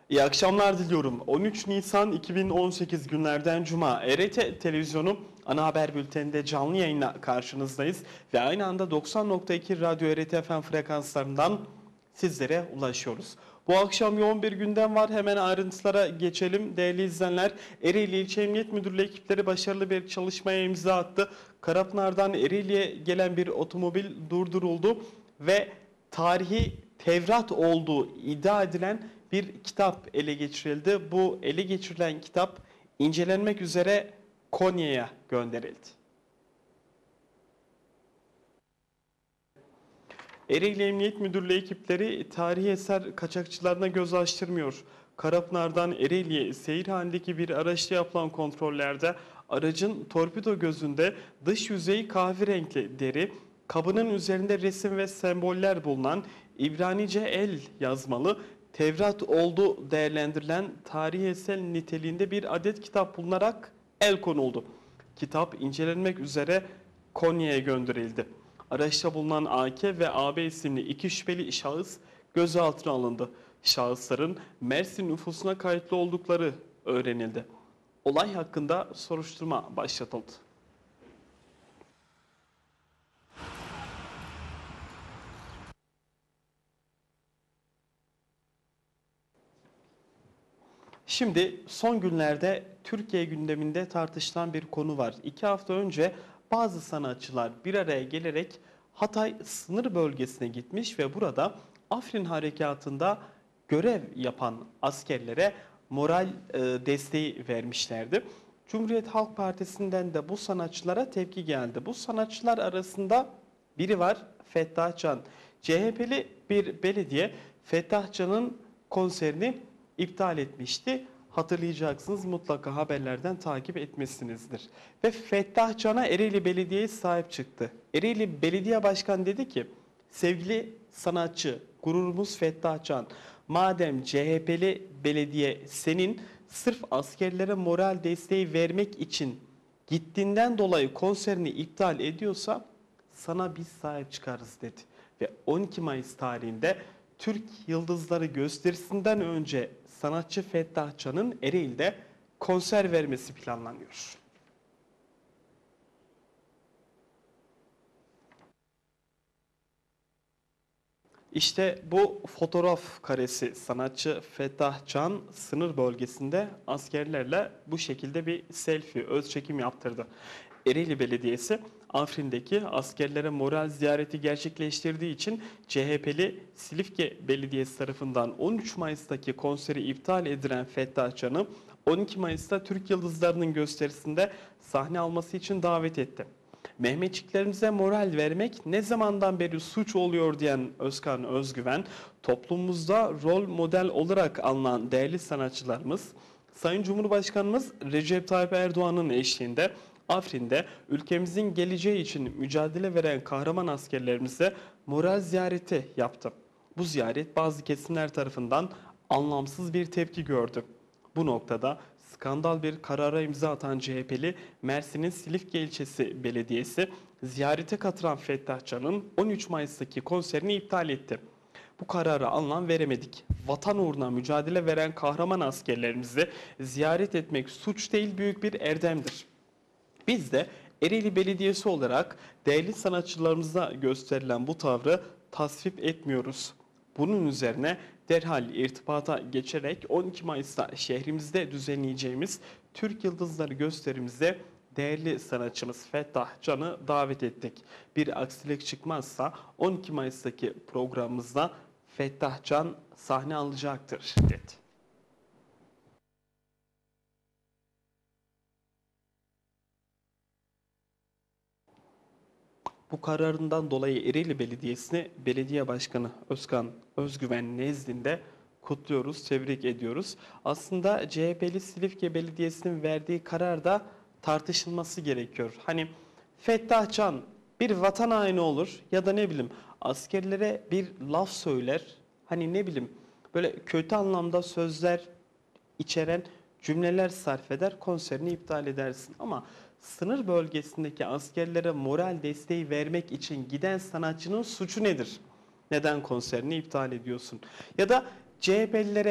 İyi akşamlar diliyorum. 13 Nisan 2018 günlerden Cuma. RT Televizyonu ana haber bülteninde canlı yayınla karşınızdayız. Ve aynı anda 90.2 Radyo RT FM frekanslarından sizlere ulaşıyoruz. Bu akşam yoğun bir gündem var. Hemen ayrıntılara geçelim. Değerli izleyenler, Ereğli İlçe Emniyet Müdürlüğü ekipleri başarılı bir çalışmaya imza attı. Karapınar'dan Ereğli'ye gelen bir otomobil durduruldu ve tarihi Tevrat olduğu iddia edilen bir kitap ele geçirildi. Bu ele geçirilen kitap incelenmek üzere Konya'ya gönderildi. Ereğli Emniyet Müdürlüğü ekipleri tarihi eser kaçakçılarına göz açtırmıyor. Karapınar'dan Ereğli'ye seyir halindeki bir araçta yapılan kontrollerde aracın torpido gözünde dış yüzeyi kahverengi deri, kabının üzerinde resim ve semboller bulunan İbranice el yazmalı Tevrat olduğu değerlendirilen tarihi eser niteliğinde bir adet kitap bulunarak el konuldu. Kitap incelenmek üzere Konya'ya gönderildi. Araçta bulunan AK ve AB isimli iki şüpheli şahıs gözaltına alındı. Şahısların Mersin nüfusuna kayıtlı oldukları öğrenildi. Olay hakkında soruşturma başlatıldı. Şimdi son günlerde Türkiye gündeminde tartışılan bir konu var. 2 hafta önce bazı sanatçılar bir araya gelerek Hatay sınır bölgesine gitmiş ve burada Afrin harekatında görev yapan askerlere moral desteği vermişlerdi. Cumhuriyet Halk Partisi'nden de bu sanatçılara tepki geldi. Bu sanatçılar arasında biri var, Fettah Can. CHP'li bir belediye Fettah Can'ın konserini iptal etmişti. Hatırlayacaksınız, mutlaka haberlerden takip etmişsinizdir. Ve Fettah Can'a Ereğli Belediyesi sahip çıktı. Ereğli Belediye Başkanı dedi ki, sevgili sanatçı, gururumuz Fettah Can, madem CHP'li belediye senin sırf askerlere moral desteği vermek için gittiğinden dolayı konserini iptal ediyorsa sana biz sahip çıkarız dedi. Ve 12 Mayıs tarihinde Türk Yıldızları gösterisinden önce sanatçı Fettah Can'ın Ereğli'de konser vermesi planlanıyor. İşte bu fotoğraf karesi, sanatçı Fettah Can sınır bölgesinde askerlerle bu şekilde bir selfie, öz çekim yaptırdı. Ereğli Belediyesi Afrin'deki askerlere moral ziyareti gerçekleştirdiği için CHP'li Silifke Belediyesi tarafından 13 Mayıs'taki konseri iptal edilen Fettah Can'ı 12 Mayıs'ta Türk Yıldızları'nın gösterisinde sahne alması için davet etti. Mehmetçiklerimize moral vermek ne zamandan beri suç oluyor diyen Özkan Özgüven, toplumumuzda rol model olarak alınan değerli sanatçılarımız, Sayın Cumhurbaşkanımız Recep Tayyip Erdoğan'ın eşliğinde Afrin'de ülkemizin geleceği için mücadele veren kahraman askerlerimize moral ziyareti yaptı. Bu ziyaret bazı kesimler tarafından anlamsız bir tepki gördü. Bu noktada skandal bir karara imza atan CHP'li Mersin'in Silifke ilçesi belediyesi ziyarete katılan Fettah Can'ın 13 Mayıs'taki konserini iptal etti. Bu karara anlam veremedik. Vatan uğruna mücadele veren kahraman askerlerimizi ziyaret etmek suç değil, büyük bir erdemdir. Biz de Ereğli Belediyesi olarak değerli sanatçılarımıza gösterilen bu tavrı tasvip etmiyoruz. Bunun üzerine derhal irtibata geçerek 12 Mayıs'ta şehrimizde düzenleyeceğimiz Türk Yıldızları gösterimizde değerli sanatçımız Fettah Can'ı davet ettik. Bir aksilik çıkmazsa 12 Mayıs'taki programımızda Fettah Can sahne alacaktır dedi. Bu kararından dolayı Ereğli Belediyesi'ni Belediye Başkanı Özkan Özgüven nezdinde kutluyoruz, tebrik ediyoruz. Aslında CHP'li Silifke Belediyesi'nin verdiği karar da tartışılması gerekiyor. Hani Fettah Can bir vatan haini olur ya da ne bileyim askerlere bir laf söyler. Hani ne bileyim böyle kötü anlamda sözler içeren cümleler sarf eder, konserini iptal edersin. Ama sınır bölgesindeki askerlere moral desteği vermek için giden sanatçının suçu nedir? Neden konserini iptal ediyorsun? Ya da CHP'lilere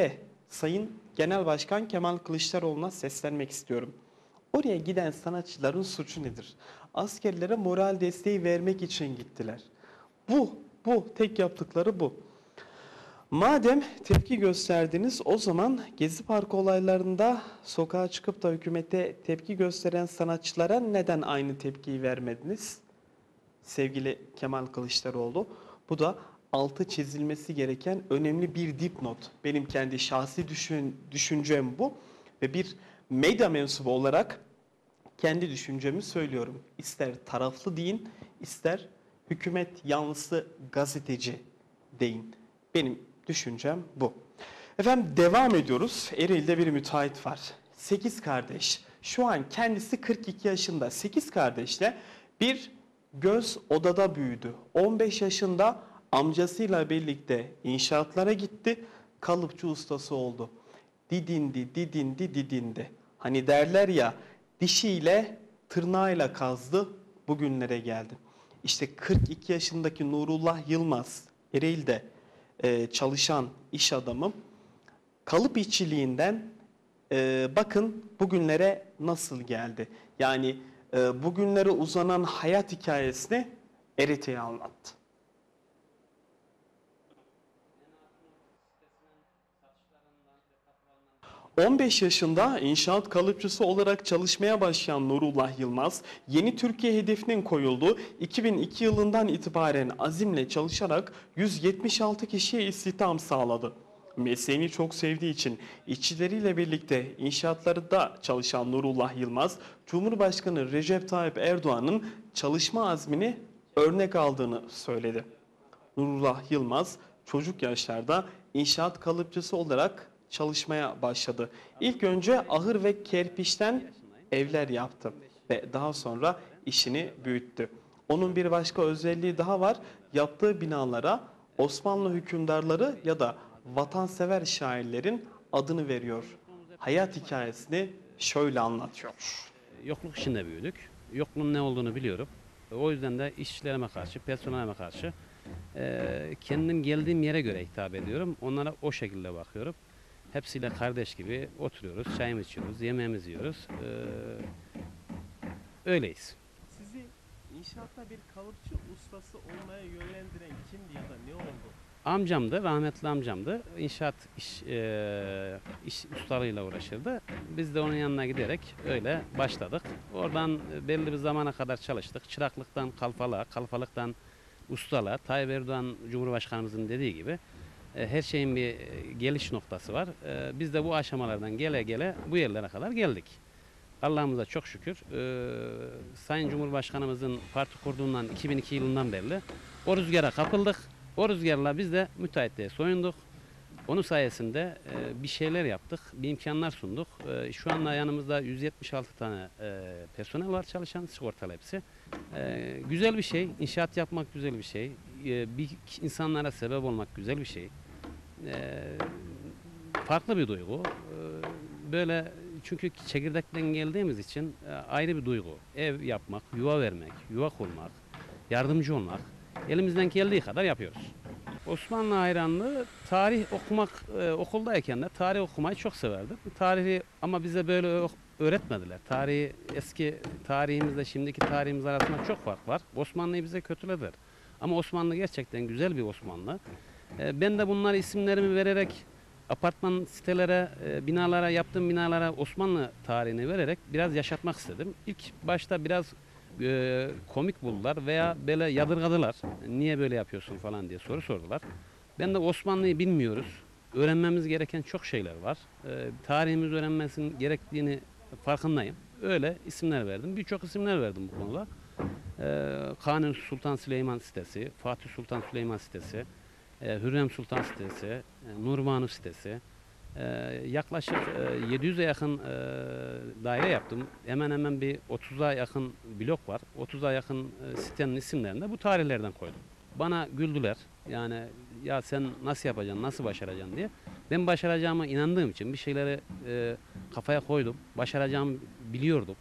Sayın Genel Başkan Kemal Kılıçdaroğlu'na seslenmek istiyorum. Oraya giden sanatçıların suçu nedir? Askerlere moral desteği vermek için gittiler. Bu, tek yaptıkları bu. Madem tepki gösterdiniz, o zaman Gezi Parkı olaylarında sokağa çıkıp da hükümete tepki gösteren sanatçılara neden aynı tepkiyi vermediniz? Sevgili Kemal Kılıçdaroğlu, bu da altı çizilmesi gereken önemli bir dipnot. Benim kendi şahsi düşüncem bu ve bir medya mensubu olarak kendi düşüncemi söylüyorum. İster taraflı deyin, ister hükümet yanlısı gazeteci deyin. Benim düşüncem bu. Efendim devam ediyoruz. Ereğli'de bir müteahhit var. 8 kardeş. Şu an kendisi 42 yaşında. 8 kardeşle bir göz odada büyüdü. 15 yaşında amcasıyla birlikte inşaatlara gitti. Kalıpçı ustası oldu. Didindi. Hani derler ya, dişiyle tırnağıyla kazdı, bugünlere geldi. İşte 42 yaşındaki Nurullah Yılmaz, Ereğli'de çalışan iş adamı, kalıp işçiliğinden bakın bugünlere nasıl geldi. Yani bugünlere uzanan hayat hikayesini Erete'ye anlattı. 15 yaşında inşaat kalıpçısı olarak çalışmaya başlayan Nurullah Yılmaz, yeni Türkiye hedefinin koyulduğu 2002 yılından itibaren azimle çalışarak 176 kişiye istihdam sağladı. Mesleğini çok sevdiği için işçileriyle birlikte inşaatlarda çalışan Nurullah Yılmaz, Cumhurbaşkanı Recep Tayyip Erdoğan'ın çalışma azmini örnek aldığını söyledi. Nurullah Yılmaz çocuk yaşlarda inşaat kalıpçısı olarak çalışmaya başladı. İlk önce ahır ve kerpiçten evler yaptı ve daha sonra işini büyüttü. Onun bir başka özelliği daha var. Yaptığı binalara Osmanlı hükümdarları ya da vatansever şairlerin adını veriyor. Hayat hikayesini şöyle anlatıyor. Yokluk içinde büyüdük. Yokluğun ne olduğunu biliyorum. O yüzden de işçilerime karşı, personelime karşı kendim geldiğim yere göre hitap ediyorum. Onlara o şekilde bakıyorum. Hepsiyle kardeş gibi oturuyoruz, çayımızı içiyoruz, yemeğimizi yiyoruz. Öyleyiz. Sizi inşaatta bir kalıpçı ustası olmaya yönlendiren kimdi ya da ne oldu? Amcamdı, rahmetli amcamdı. İnşaat iş ustalığıyla uğraşırdı. Biz de onun yanına giderek öyle başladık. Oradan belli bir zamana kadar çalıştık. Çıraklıktan kalfalığa, kalfalıktan ustalığa. Tayyip Erdoğan Cumhurbaşkanımızın dediği gibi her şeyin bir geliş noktası var. Biz de bu aşamalardan gele gele bu yerlere kadar geldik. Allah'ımıza çok şükür. Sayın Cumhurbaşkanımızın parti kurduğundan 2002 yılından beri o rüzgara kapıldık. O rüzgarla biz de müteahhitliğe soyunduk. Onun sayesinde bir şeyler yaptık, bir imkanlar sunduk. Şu anda yanımızda 176 tane personel var çalışan, sigortalı hepsi. Güzel bir şey, inşaat yapmak güzel bir şey. Bir insanlara sebep olmak güzel bir şey. Farklı bir duygu. Böyle çünkü çekirdekten geldiğimiz için ayrı bir duygu. Ev yapmak, yuva vermek, yuva kurmak, yardımcı olmak. Elimizden geldiği kadar yapıyoruz. Osmanlı hayranlığı, tarih okumak, okuldayken de tarih okumayı çok severdim. Tarihi ama bize böyle öğretmediler. Tarihi, eski tarihimizle şimdiki tarihimiz arasında çok fark var. Osmanlı'yı bize kötülediler. Ama Osmanlı gerçekten güzel bir Osmanlı. Ben de bunları isimlerimi vererek apartman sitelere, binalara, yaptığım binalara Osmanlı tarihini vererek biraz yaşatmak istedim. İlk başta biraz komik buldular veya böyle yadırgadılar. Niye böyle yapıyorsun falan diye soru sordular. Ben de Osmanlı'yı bilmiyoruz. Öğrenmemiz gereken çok şeyler var. Tarihimiz öğrenmesinin gerektiğini farkındayım. Öyle isimler verdim. Birçok isimler verdim bu konuda. Kanuni Sultan Süleyman sitesi, Fatih Sultan Süleyman sitesi, Hürrem Sultan sitesi, Nurbanu sitesi. Yaklaşık 700'e yakın daire yaptım. Hemen hemen bir 30'a yakın blok var. 30'a yakın sitenin isimlerini de bu tarihlerden koydum. Bana güldüler. Yani ya sen nasıl yapacaksın, nasıl başaracaksın diye. Ben başaracağıma inandığım için bir şeyleri kafaya koydum. Başaracağımı biliyordum.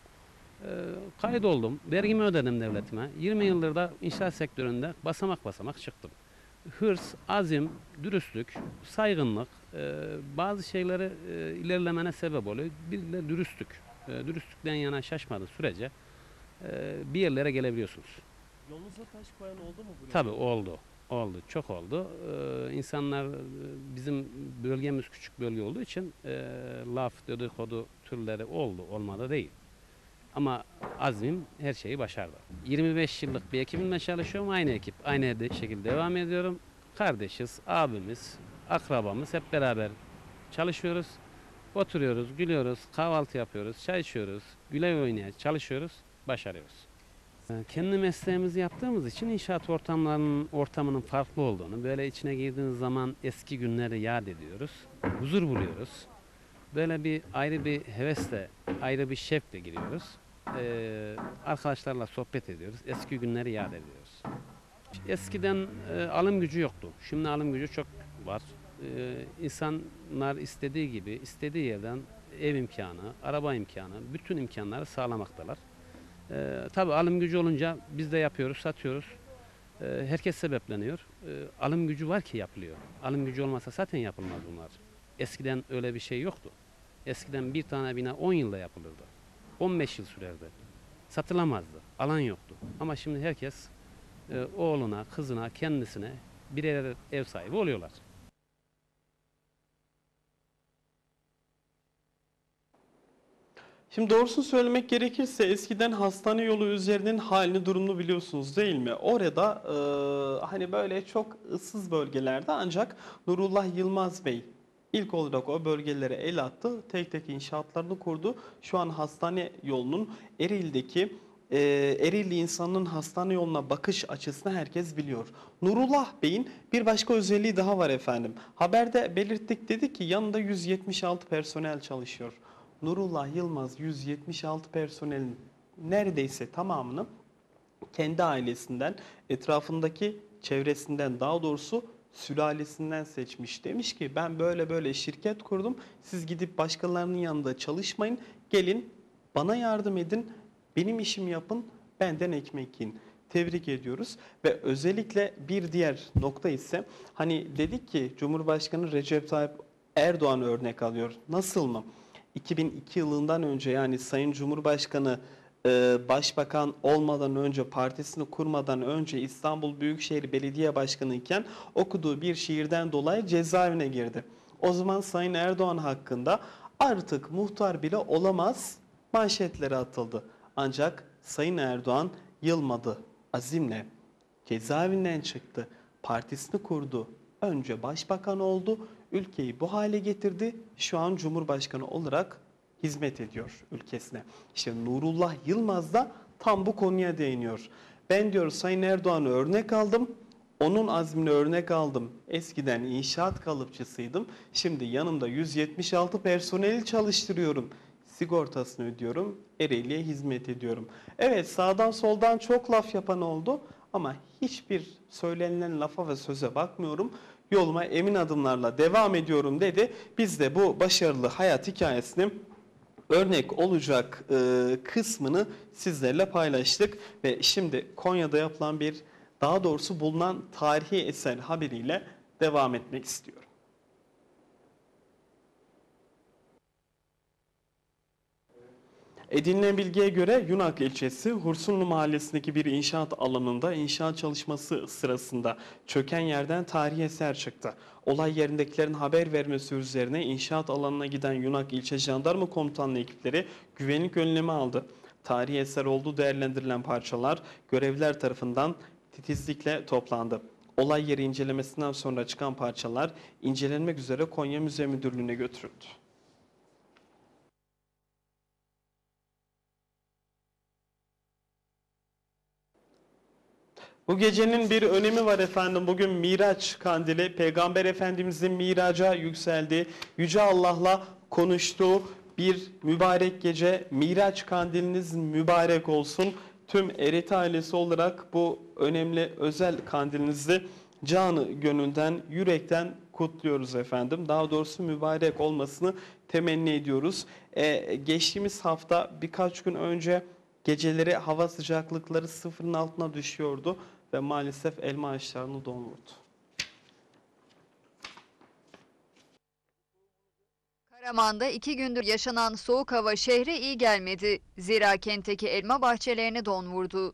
Kaydoldum. Vergimi ödedim devletime. 20 yıldır da inşaat sektöründe basamak basamak çıktım. hırs, azim, dürüstlük, saygınlık bazı şeyleri ilerlemene sebep oluyor. Bir de dürüstlük. Dürüstlükten yana şaşmadığı sürece bir yerlere gelebiliyorsunuz. Yolunuza taş koyan oldu mu buraya? Tabii oldu. Oldu. Çok oldu. İnsanlar bizim bölgemiz küçük bölge olduğu için laf, dedikodu türleri oldu. Olmadı değil. Ama azmim her şeyi başardı. 25 yıllık bir ekibimle çalışıyorum. Aynı ekip. Aynı şekilde devam ediyorum. Kardeşiz, abimiz, akrabamız hep beraber çalışıyoruz. Oturuyoruz, gülüyoruz, kahvaltı yapıyoruz, çay içiyoruz, güle oynaya çalışıyoruz, başarıyoruz. Kendi mesleğimizi yaptığımız için inşaat ortamının farklı olduğunu, böyle içine girdiğiniz zaman eski günleri yad ediyoruz, huzur buluyoruz. Böyle bir ayrı bir hevesle, ayrı bir şevkle giriyoruz. Arkadaşlarla sohbet ediyoruz, eski günleri yad ediyoruz. Eskiden alım gücü yoktu, şimdi alım gücü çok var. İnsanlar istediği gibi, istediği yerden ev imkanı, araba imkanı, bütün imkanları sağlamaktalar. Tabii alım gücü olunca biz de yapıyoruz, satıyoruz. Herkes sebepleniyor. Alım gücü var ki yapılıyor. Alım gücü olmasa zaten yapılmaz bunlar. Eskiden öyle bir şey yoktu. Eskiden bir tane bina 10 yılda yapılırdı. 15 yıl sürerdi. Satılamazdı. Alan yoktu. Ama şimdi herkes oğluna, kızına, kendisine birer ev sahibi oluyorlar. Şimdi doğrusunu söylemek gerekirse eskiden hastane yolu üzerinin halini durumunu biliyorsunuz değil mi? Orada hani böyle çok ıssız bölgelerde ancak Nurullah Yılmaz Bey ilk olarak o bölgelere el attı. Tek tek inşaatlarını kurdu. Şu an hastane yolunun Ereğli'deki Ereğli insanının hastane yoluna bakış açısını herkes biliyor. Nurullah Bey'in bir başka özelliği daha var efendim. Haberde belirttik, dedik ki yanında 176 personel çalışıyor. Nurullah Yılmaz 176 personelin neredeyse tamamını kendi ailesinden, etrafındaki çevresinden, daha doğrusu sülalesinden seçmiş. Demiş ki ben böyle böyle şirket kurdum. Siz gidip başkalarının yanında çalışmayın. Gelin bana yardım edin. Benim işimi yapın. Benden ekmek yiyin. Tebrik ediyoruz ve özellikle bir diğer nokta ise hani dedik ki Cumhurbaşkanı Recep Tayyip Erdoğan örnek alıyor. Nasıl mı? 2002 yılından önce, yani Sayın Cumhurbaşkanı başbakan olmadan önce, partisini kurmadan önce İstanbul Büyükşehir Belediye Başkanı iken okuduğu bir şiirden dolayı cezaevine girdi. O zaman Sayın Erdoğan hakkında artık muhtar bile olamaz manşetleri atıldı. Ancak Sayın Erdoğan yılmadı, azimle cezaevinden çıktı, partisini kurdu, önce başbakan oldu, ülkeyi bu hale getirdi, şu an Cumhurbaşkanı olarak hizmet ediyor ülkesine. İşte Nurullah Yılmaz da tam bu konuya değiniyor. Ben diyor Sayın Erdoğan'ı örnek aldım, onun azmini örnek aldım. Eskiden inşaat kalıpçısıydım, şimdi yanımda 176 personeli çalıştırıyorum. Sigortasını ödüyorum, Ereğli'ye hizmet ediyorum. Evet, sağdan soldan çok laf yapan oldu ama hiçbir söylenilen lafa ve söze bakmıyorum. Yoluma emin adımlarla devam ediyorum dedi. Biz de bu başarılı hayat hikayesini örnek olacak kısmını sizlerle paylaştık. Ve şimdi Konya'da yapılan bir, daha doğrusu bulunan tarihi eser haberiyle devam etmek istiyorum. Edinilen bilgiye göre Yunak ilçesi Hursunlu mahallesindeki bir inşaat alanında inşaat çalışması sırasında çöken yerden tarihi eser çıktı. Olay yerindekilerin haber vermesi üzerine inşaat alanına giden Yunak İlçe Jandarma Komutanlığı ekipleri güvenlik önlemi aldı. Tarihi eser olduğu değerlendirilen parçalar görevliler tarafından titizlikle toplandı. Olay yeri incelemesinden sonra çıkan parçalar incelenmek üzere Konya Müze Müdürlüğü'ne götürüldü. Bu gecenin bir önemi var efendim. Bugün Miraç kandili, Peygamber Efendimizin miraca yükseldiği, Yüce Allah'la konuştuğu bir mübarek gece. Miraç kandiliniz mübarek olsun. Tüm Erit ailesi olarak bu önemli özel kandilinizi canı gönülden, yürekten kutluyoruz efendim. Daha doğrusu mübarek olmasını temenni ediyoruz. Geçtiğimiz hafta birkaç gün önce geceleri hava sıcaklıkları sıfırın altına düşüyordu ve maalesef elma ağaçlarını don vurdu. Karaman'da 2 gündür yaşanan soğuk hava şehre iyi gelmedi. Zira kentteki elma bahçelerini don vurdu.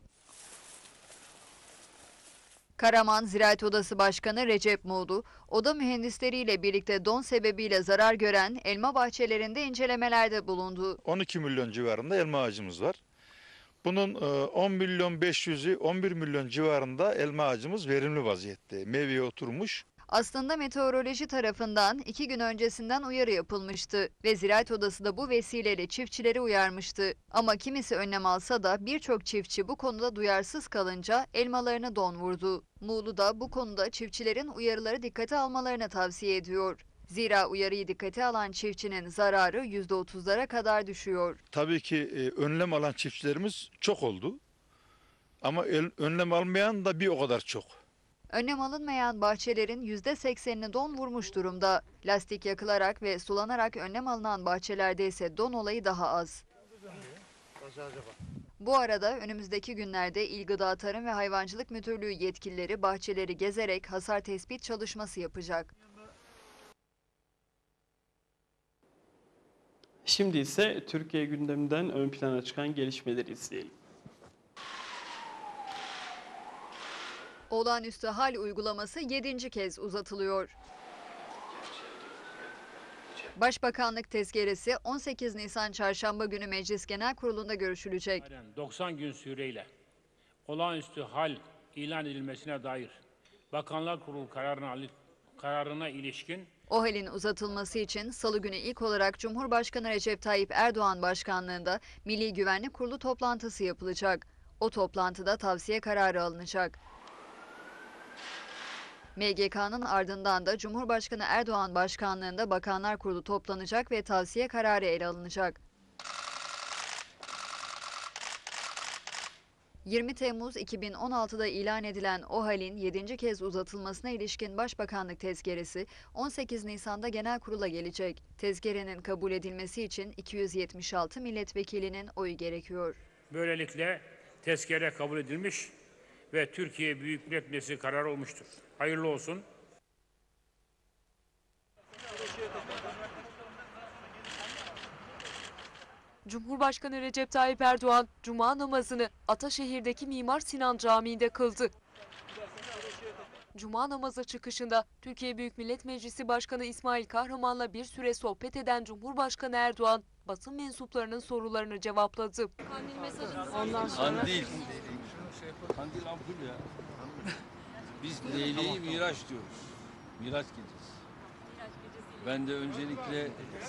Karaman Ziraat Odası Başkanı Recep Muğlu, oda mühendisleriyle birlikte don sebebiyle zarar gören elma bahçelerinde incelemelerde bulundu. 12 milyon civarında elma ağacımız var. Bunun 10 milyon 500'ü 11 milyon civarında elma ağacımız verimli vaziyette. Meyveye oturmuş. Aslında meteoroloji tarafından 2 gün öncesinden uyarı yapılmıştı ve Ziraat Odası da bu vesileyle çiftçileri uyarmıştı. Ama kimisi önlem alsa da birçok çiftçi bu konuda duyarsız kalınca elmalarını don vurdu. Muğlu da bu konuda çiftçilerin uyarıları dikkate almalarını tavsiye ediyor. Zira uyarıyı dikkate alan çiftçinin zararı %30'lara kadar düşüyor. Tabii ki önlem alan çiftçilerimiz çok oldu. Ama önlem almayan da bir o kadar çok. Önlem alınmayan bahçelerin %80'ini don vurmuş durumda. Lastik yakılarak ve sulanarak önlem alınan bahçelerde ise don olayı daha az. Bu arada önümüzdeki günlerde İl Gıda Tarım ve Hayvancılık Müdürlüğü yetkilileri bahçeleri gezerek hasar tespit çalışması yapacak. Şimdi ise Türkiye gündeminden ön plana çıkan gelişmeleri izleyelim. Olağanüstü hal uygulaması 7. kez uzatılıyor. Başbakanlık tezkeresi 18 Nisan Çarşamba günü Meclis Genel Kurulu'nda görüşülecek. 90 gün süreyle olağanüstü hal ilan edilmesine dair Bakanlar Kurulu kararına ilişkin O halin uzatılması için Salı günü ilk olarak Cumhurbaşkanı Recep Tayyip Erdoğan başkanlığında Milli Güvenlik Kurulu toplantısı yapılacak. O toplantıda tavsiye kararı alınacak. MGK'nın ardından da Cumhurbaşkanı Erdoğan başkanlığında Bakanlar Kurulu toplanacak ve tavsiye kararı ele alınacak. 20 Temmuz 2016'da ilan edilen o halin 7. kez uzatılmasına ilişkin Başbakanlık tezkeresi 18 Nisan'da Genel Kurul'a gelecek. Tezkerenin kabul edilmesi için 276 milletvekilinin oyu gerekiyor. böylelikle tezkere kabul edilmiş ve Türkiye Büyük Millet Meclisi kararı olmuştur. Hayırlı olsun. Cumhurbaşkanı Recep Tayyip Erdoğan, Cuma namazını Ataşehir'deki Mimar Sinan Camii'nde kıldı. Cuma namazı çıkışında Türkiye Büyük Millet Meclisi Başkanı İsmail Kahraman'la bir süre sohbet eden Cumhurbaşkanı Erdoğan, basın mensuplarının sorularını cevapladı. Kandil. Kandil ampul ya. Biz Leyli-i Miraç diyoruz. Miraç gecesi. Ben de öncelikle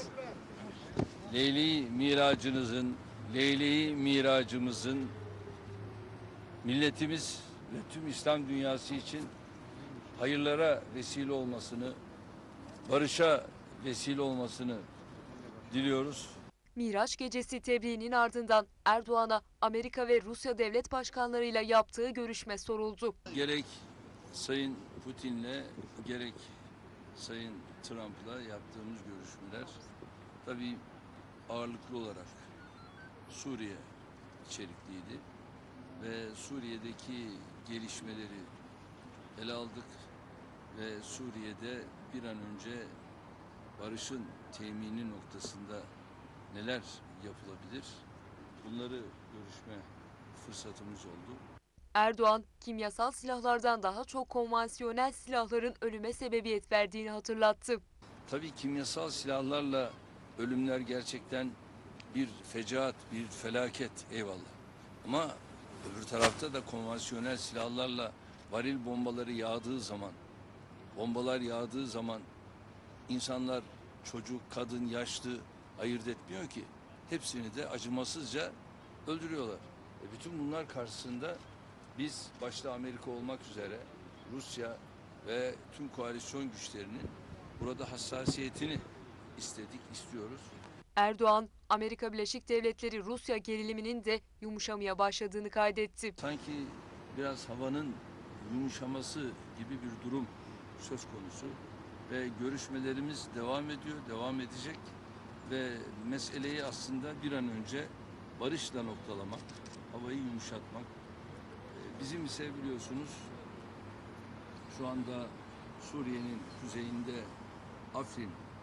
Leyli-i Miracımızın milletimiz ve tüm İslam dünyası için hayırlara vesile olmasını, barışa vesile olmasını diliyoruz. Miraç gecesi tebriğinin ardından Erdoğan'a Amerika ve Rusya devlet başkanlarıyla yaptığı görüşme soruldu. Gerek Sayın Putin'le gerek Sayın Trump'la yaptığımız görüşmeler tabii ağırlıklı olarak Suriye içerikliydi ve Suriye'deki gelişmeleri ele aldık ve Suriye'de bir an önce barışın temini noktasında neler yapılabilir bunları görüşme fırsatımız oldu. Erdoğan, kimyasal silahlardan daha çok konvansiyonel silahların ölüme sebebiyet verdiğini hatırlattı. Tabii kimyasal silahlarla ölümler gerçekten bir fecaat, bir felaket, eyvallah. Ama öbür tarafta da konvansiyonel silahlarla varil bombaları bombalar yağdığı zaman insanlar çocuk, kadın, yaşlı ayırt etmiyor ki. Hepsini de acımasızca öldürüyorlar. Bütün bunlar karşısında biz başta Amerika olmak üzere Rusya ve tüm koalisyon güçlerinin burada hassasiyetini istiyoruz. Erdoğan, Amerika Birleşik Devletleri Rusya geriliminin de yumuşamaya başladığını kaydetti. Sanki biraz havanın yumuşaması gibi bir durum söz konusu ve görüşmelerimiz devam ediyor, devam edecek ve meseleyi aslında bir an önce barışla noktalamak, havayı yumuşatmak. Bizim ise biliyorsunuz şu anda Suriye'nin kuzeyinde Afrin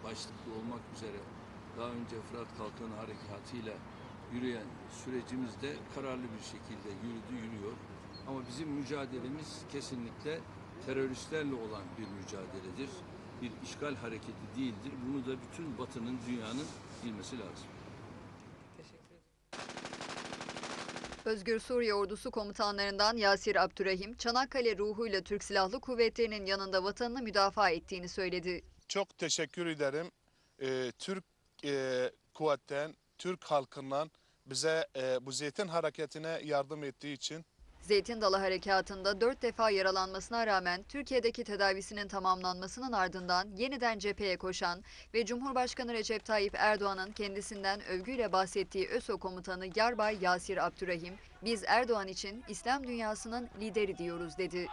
başlıklı olmak üzere daha önce Fırat Kalkanı Harekatı'yla yürüyen sürecimizde kararlı bir şekilde yürüyor. Ama bizim mücadelemiz kesinlikle teröristlerle olan bir mücadeledir. Bir işgal hareketi değildir. Bunu da bütün Batı'nın, dünyanın bilmesi lazım. Özgür Suriye Ordusu komutanlarından Yasir Abdurrahim, Çanakkale ruhuyla Türk Silahlı Kuvvetleri'nin yanında vatanını müdafaa ettiğini söyledi. Çok teşekkür ederim. Türk kuvvetten, Türk halkından bize bu Zeytin Hareketi'ne yardım ettiği için. Zeytin Dalı Harekatı'nda 4 defa yaralanmasına rağmen Türkiye'deki tedavisinin tamamlanmasının ardından yeniden cepheye koşan ve Cumhurbaşkanı Recep Tayyip Erdoğan'ın kendisinden övgüyle bahsettiği ÖSO komutanı Yarbay Yasir Abdurrahim, "Biz Erdoğan için İslam dünyasının lideri diyoruz." dedi.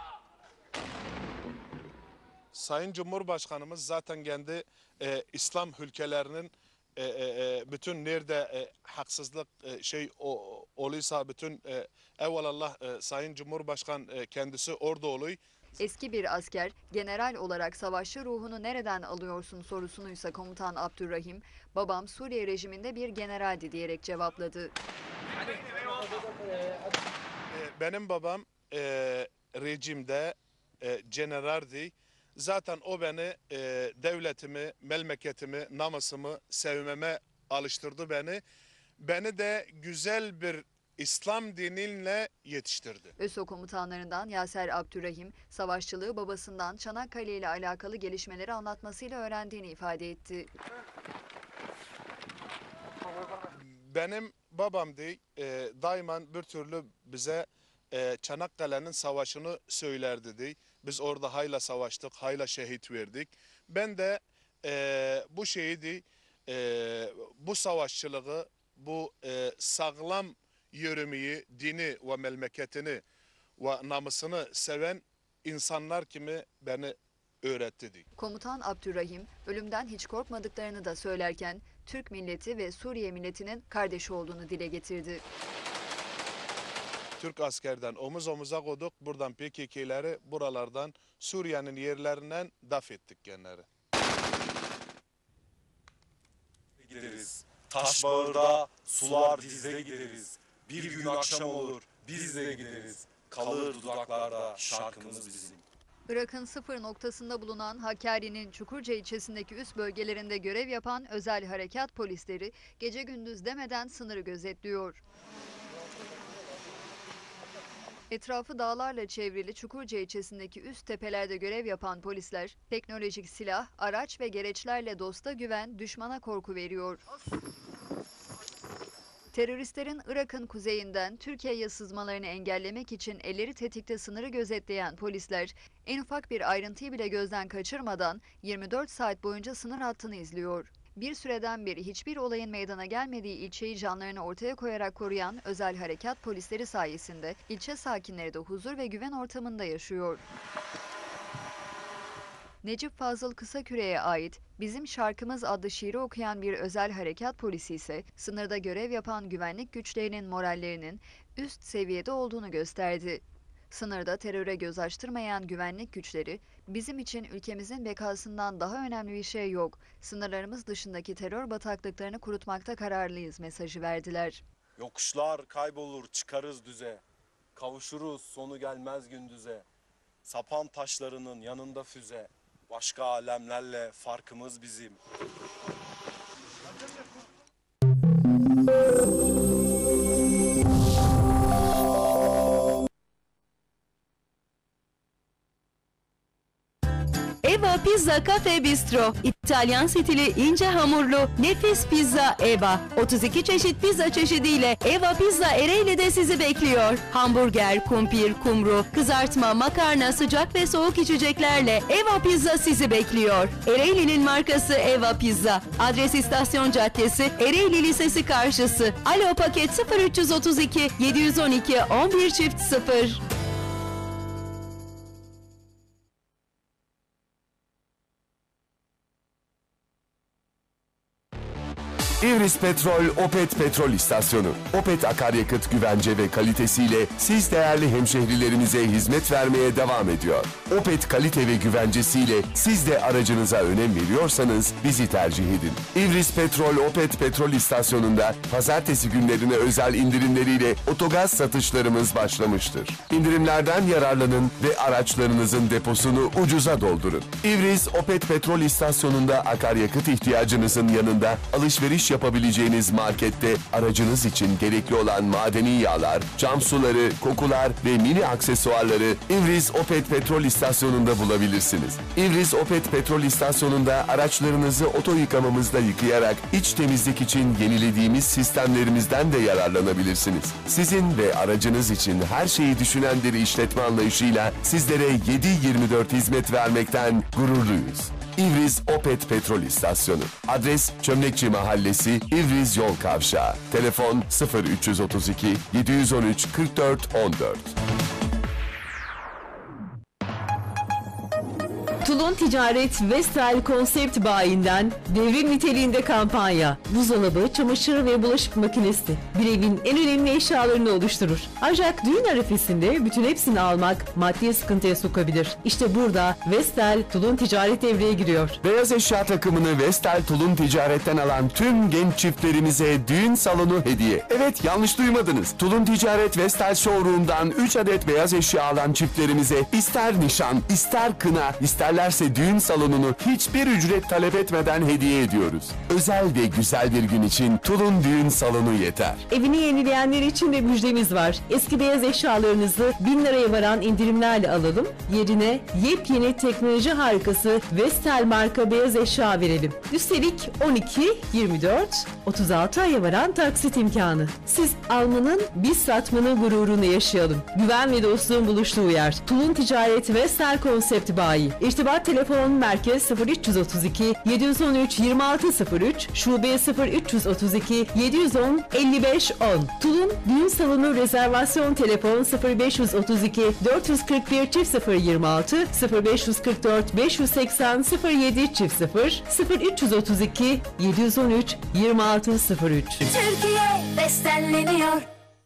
Sayın Cumhurbaşkanımız zaten kendi İslam ülkelerinin bütün nerede haksızlık oluysa bütün evvelallah Sayın Cumhurbaşkan kendisi orada oluyor. Eski bir asker, general olarak savaşçı ruhunu nereden alıyorsun sorusunuysa komutan Abdurrahim, "Babam Suriye rejiminde bir generaldi." diyerek cevapladı. Benim babam rejimde generaldi. Zaten o beni devletimi, memleketimi, namusumu sevmeme alıştırdı beni. Beni de güzel bir İslam diniyle yetiştirdi. ÖSO komutanlarından Yasir Abdurrahim, savaşçılığı babasından Çanakkale ile alakalı gelişmeleri anlatmasıyla öğrendiğini ifade etti. Benim babam daima bir türlü bize Çanakkale'nin savaşını söylerdi. Biz orada hayla savaştık, hayla şehit verdik. Ben de bu şehidi, bu savaşçılığı, bu sağlam yürümeyi, dini ve memleketini ve namusunu seven insanlar kimi beni öğretti. Komutan Abdurrahim, ölümden hiç korkmadıklarını da söylerken Türk milleti ve Suriye milletinin kardeş olduğunu dile getirdi. Türk askerden omuz omuza koyduk. Buradan PKK'leri buralardan Suriye'nin yerlerinden daf ettik genleri. Gideriz. Taşbağır'da sular dize gideriz. Bir gün akşam olur biz de gideriz. Kalır dudaklarda şarkımız bizim. Irak'ın sıfır noktasında bulunan Hakkari'nin Çukurca ilçesindeki üst bölgelerinde görev yapan özel harekat polisleri gece gündüz demeden sınırı gözetliyor. Etrafı dağlarla çevrili Çukurca ilçesindeki üst tepelerde görev yapan polisler, teknolojik silah, araç ve gereçlerle dosta güven, düşmana korku veriyor. Teröristlerin Irak'ın kuzeyinden Türkiye'ye sızmalarını engellemek için elleri tetikte sınırı gözetleyen polisler, en ufak bir ayrıntıyı bile gözden kaçırmadan 24 saat boyunca sınır hattını izliyor. Bir süreden beri hiçbir olayın meydana gelmediği ilçeyi canlarını ortaya koyarak koruyan özel harekat polisleri sayesinde ilçe sakinleri de huzur ve güven ortamında yaşıyor. Necip Fazıl Kısaküre'ye ait "Bizim Şarkımız" adlı şiiri okuyan bir özel harekat polisi ise sınırda görev yapan güvenlik güçlerinin morallerinin üst seviyede olduğunu gösterdi. Sınırda teröre göz açtırmayan güvenlik güçleri, "Bizim için ülkemizin bekasından daha önemli bir şey yok. Sınırlarımız dışındaki terör bataklıklarını kurutmakta kararlıyız" mesajı verdiler. Yokuşlar kaybolur çıkarız düze. Kavuşuruz sonu gelmez gündüze. Sapan taşlarının yanında füze. Başka alemlerle farkımız bizim. Eva Pizza Cafe Bistro, İtalyan stili ince hamurlu nefis pizza Eva. 32 çeşit pizza çeşidiyle Eva Pizza Ereğli'de sizi bekliyor. Hamburger, kumpir, kumru, kızartma, makarna, sıcak ve soğuk içeceklerle Eva Pizza sizi bekliyor. Ereğli'nin markası Eva Pizza. Adres İstasyon Caddesi, Ereğli Lisesi karşısı. Alo paket 0332 712 11 çift 0. İvriz Petrol Opet Petrol İstasyonu. Opet akaryakıt güvence ve kalitesiyle siz değerli hemşehrilerimize hizmet vermeye devam ediyor. Opet kalite ve güvencesiyle siz de aracınıza önem veriyorsanız bizi tercih edin. İvriz Petrol Opet Petrol İstasyonu'nda pazartesi günlerine özel indirimleriyle otogaz satışlarımız başlamıştır. İndirimlerden yararlanın ve araçlarınızın deposunu ucuza doldurun. İvriz Opet Petrol İstasyonu'nda akaryakıt ihtiyacınızın yanında alışveriş yapabileceğiniz markette aracınız için gerekli olan madeni yağlar, cam suları, kokular ve mini aksesuarları İvriz Opet Petrol İstasyonu'nda bulabilirsiniz. İvriz Opet Petrol İstasyonu'nda araçlarınızı oto yıkamamızda yıkayarak iç temizlik için yenilediğimiz sistemlerimizden de yararlanabilirsiniz. Sizin ve aracınız için her şeyi düşünen bir işletme anlayışıyla sizlere 7/24 hizmet vermekten gururluyuz. İvriz Opet Petrol İstasyonu. Adres Çömlekçi Mahallesi, İvriz Yol Kavşağı. Telefon 0332 713 44 14. Tulun Ticaret Vestel Konsept Bayi'nden devrim niteliğinde kampanya. Buzdolabı, çamaşır ve bulaşık makinesi bir evin en önemli eşyalarını oluşturur. Ancak düğün arifesinde bütün hepsini almak maddi sıkıntıya sokabilir. İşte burada Vestel Tulun Ticaret devreye giriyor. Beyaz eşya takımını Vestel Tulun Ticaret'ten alan tüm genç çiftlerimize düğün salonu hediye. Evet, yanlış duymadınız. Tulun Ticaret Vestel Showroom'dan 3 adet beyaz eşya alan çiftlerimize ister nişan, ister kına, isterlerse düğün salonunu hiçbir ücret talep etmeden hediye ediyoruz. Özel ve güzel bir gün için Tulun Düğün Salonu yeter. Evini yenileyenler için de müjdemiz var. Eski beyaz eşyalarınızı 1000 liraya varan indirimlerle alalım. Yerine yepyeni teknoloji harikası Vestel marka beyaz eşya verelim. Üstelik 12, 24, 36 aya varan taksit imkanı. Siz almanın, biz satmanın gururunu yaşayalım. Güven ve dostluğun buluştuğu yer. Tulun Ticaret Vestel Konsept Bayi. İrtibat telefon merkez 0332 713 2603, şube 0332 710 55 10. Tulum Düğün Salonu rezervasyon telefon 0532 441 026 0544 580 07 0 0332 713 2603. Türkiye bestenleniyor.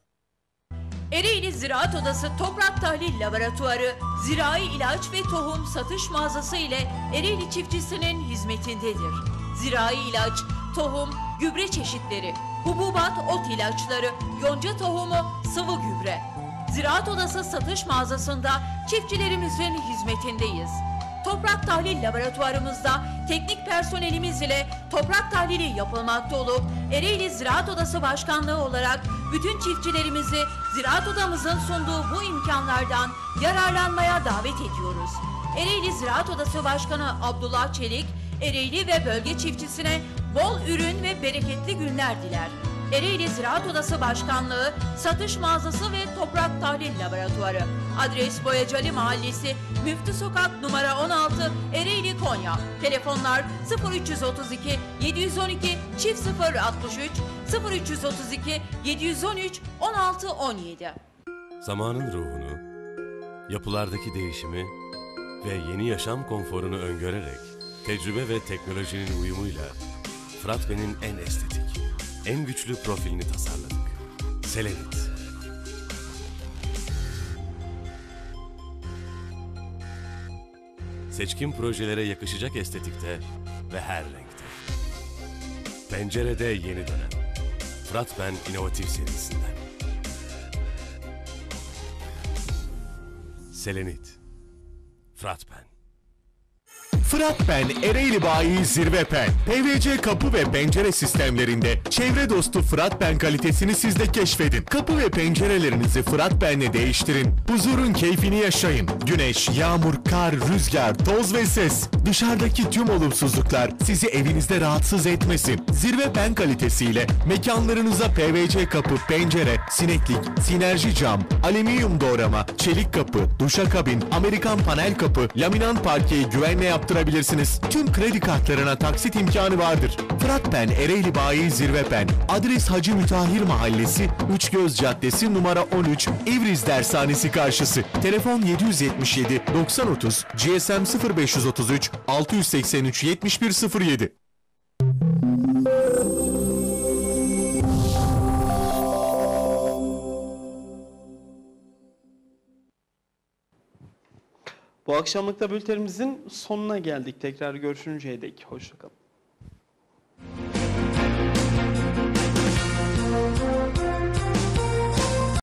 Ereğli Ziraat Odası Toprak Tahlil Laboratuvarı, zirai ilaç ve tohum satış mağazası ile Ereğli çiftçisinin hizmetindedir. Zirai ilaç, tohum, gübre çeşitleri, hububat, ot ilaçları, yonca tohumu, sıvı gübre. Ziraat Odası satış mağazasında çiftçilerimizin hizmetindeyiz. Toprak Tahlil Laboratuvarımızda teknik personelimiz ile toprak tahlili yapılmakta olup Ereğli Ziraat Odası Başkanlığı olarak bütün çiftçilerimizi Ziraat Odamızın sunduğu bu imkanlardan yararlanmaya davet ediyoruz. Ereğli Ziraat Odası Başkanı Abdullah Çelik, Ereğli ve bölge çiftçisine bol ürün ve bereketli günler diler. Ereğli Ziraat Odası Başkanlığı, Satış Mağazası ve Toprak Tahlil Laboratuvarı. Adres Boyacılı Mahallesi, Müftü Sokak numara 16, Ereğli, Konya. Telefonlar 0332 712 0063 0332 713 16 17. Zamanın ruhunu, yapılardaki değişimi ve yeni yaşam konforunu öngörerek tecrübe ve teknolojinin uyumuyla Fıratben'in en estetik, en güçlü profilini tasarladık. Selenit. Seçkin projelere yakışacak estetikte ve her renkte. Pencerede yeni dönem. Fıratben inovatif serisinden. Selenit. Fıratben. Fıratben Ereğli Bayi Zirvepen. PVC kapı ve pencere sistemlerinde çevre dostu Fıratben kalitesini siz de keşfedin. Kapı ve pencerelerinizi Fıratben'le değiştirin. Huzurun keyfini yaşayın. Güneş, yağmur, kar, rüzgar, toz ve ses. Dışarıdaki tüm olumsuzluklar sizi evinizde rahatsız etmesin. Zirvepen kalitesiyle mekanlarınıza PVC kapı, pencere, sineklik, sinerji cam, alüminyum doğrama, çelik kapı, duşakabin, Amerikan panel kapı, laminant parkeyi güvenle yaptırabilirsiniz. Tüm kredi kartlarına taksit imkanı vardır. Fıratben Ereğli Bayi Zirvepen. Adres Hacı Mütahhir Mahallesi, Üçgöz Caddesi numara 13, İvriz Dershanesi karşısı. Telefon 777 9030, GSM 0533 683 7107. Bu akşamlık da bültenimizin sonuna geldik. Tekrar görüşünceye dek hoşça kalın.